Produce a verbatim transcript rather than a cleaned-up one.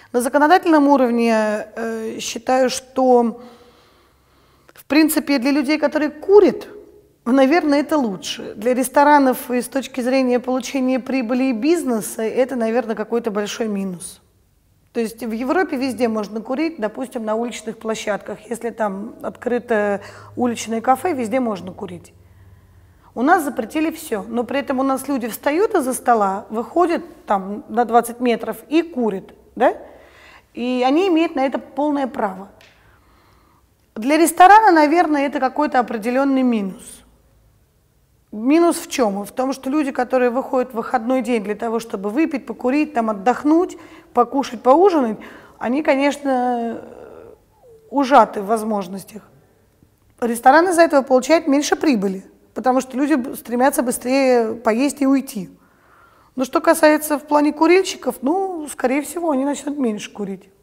На законодательном уровне э, считаю, что, в принципе, для людей, которые курят, наверное, это лучше. Для ресторанов и с точки зрения получения прибыли и бизнеса это, наверное, какой-то большой минус. То есть в Европе везде можно курить, допустим, на уличных площадках. Если там открыто уличное кафе, везде можно курить. У нас запретили все, но при этом у нас люди встают из-за стола, выходят там на двадцать метров и курят, да? И они имеют на это полное право. Для ресторана, наверное, это какой-то определенный минус. Минус в чем? В том, что люди, которые выходят в выходной день для того, чтобы выпить, покурить, там, отдохнуть, покушать, поужинать, они, конечно, ужаты в возможностях. Ресторан из-за этого получает меньше прибыли, потому что люди стремятся быстрее поесть и уйти. Но что касается в плане курильщиков, ну, скорее всего, они начнут меньше курить.